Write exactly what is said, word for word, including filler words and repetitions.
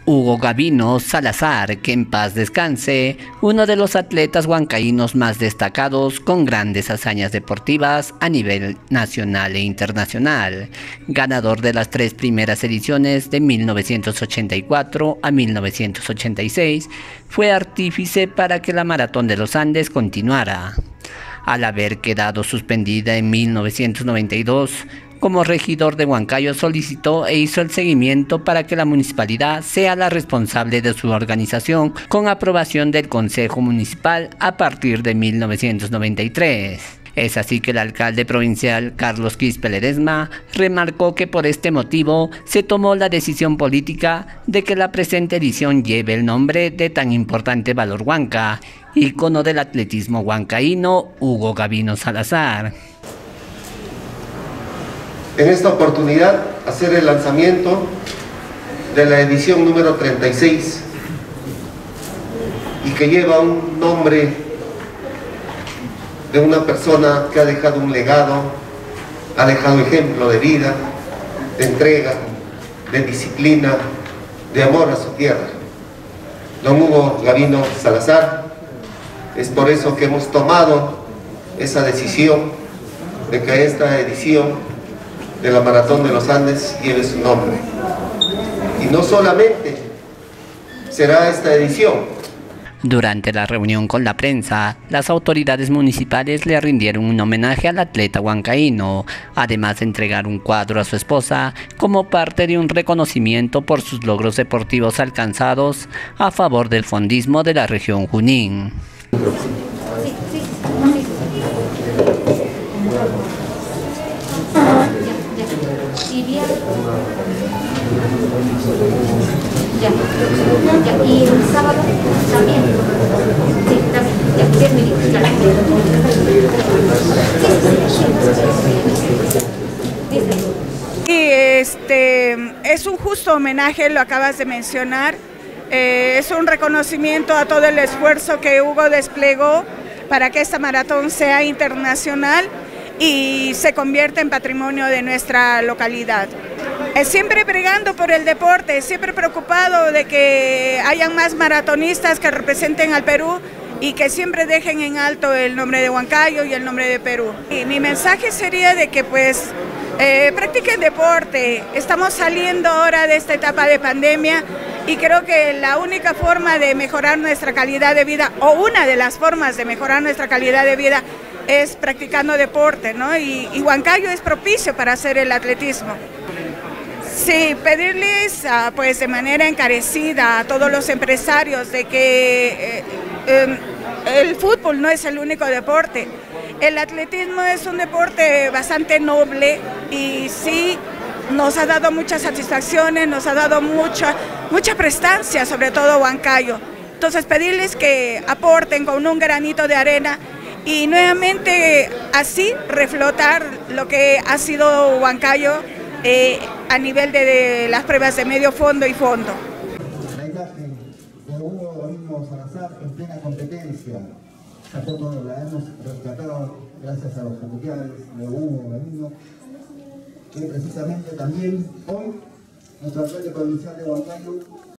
Hugo Gavino Salazar, que en paz descanse, uno de los atletas huancaínos más destacados con grandes hazañas deportivas a nivel nacional e internacional, ganador de las tres primeras ediciones de mil novecientos ochenta y cuatro a mil novecientos ochenta y seis, fue artífice para que la Maratón de los Andes continuara. Al haber quedado suspendida en mil novecientos noventa y dos, como regidor de Huancayo solicitó e hizo el seguimiento para que la municipalidad sea la responsable de su organización con aprobación del Consejo Municipal a partir de mil novecientos noventa y tres. Es así que el alcalde provincial Carlos Quispe Ledesma remarcó que por este motivo se tomó la decisión política de que la presente edición lleve el nombre de tan importante valor huanca, ícono del atletismo huancaíno Hugo Gavino Salazar. En esta oportunidad hacer el lanzamiento de la edición número treinta y seis y que lleva un nombre de una persona que ha dejado un legado, ha dejado ejemplo de vida, de entrega, de disciplina, de amor a su tierra. Don Hugo Gavino Salazar, es por eso que hemos tomado esa decisión de que esta edición de la Maratón de los Andes lleve su nombre. Y no solamente será esta edición. Durante la reunión con la prensa, las autoridades municipales le rindieron un homenaje al atleta huancaíno, además de entregar un cuadro a su esposa como parte de un reconocimiento por sus logros deportivos alcanzados a favor del fondismo de la región Junín. Ya, ya, y el sábado también. Sí, también. Ya, diez minutos. Ya. Y este es un justo homenaje, lo acabas de mencionar. Eh, es un reconocimiento a todo el esfuerzo que Hugo desplegó para que esta maratón sea internacional y se convierta en patrimonio de nuestra localidad. Siempre bregando por el deporte, siempre preocupado de que hayan más maratonistas que representen al Perú y que siempre dejen en alto el nombre de Huancayo y el nombre de Perú. Y mi mensaje sería de que pues eh, practiquen deporte. Estamos saliendo ahora de esta etapa de pandemia y creo que la única forma de mejorar nuestra calidad de vida, o una de las formas de mejorar nuestra calidad de vida, es practicando deporte, ¿no? Y, y Huancayo es propicio para hacer el atletismo. Sí, pedirles uh, pues de manera encarecida a todos los empresarios de que eh, eh, el fútbol no es el único deporte. El atletismo es un deporte bastante noble y sí nos ha dado muchas satisfacciones, nos ha dado mucha, mucha prestancia, sobre todo Huancayo. Entonces pedirles que aporten con un granito de arena y nuevamente así reflotar lo que ha sido Huancayo eh, a nivel de, de las pruebas de medio fondo y fondo. La imagen de Hugo Gavino Salazar en plena competencia, esa foto la hemos rescatado gracias a los familiares de Hugo Gavino, que precisamente también hoy nuestro alcalde provincial de Huancayo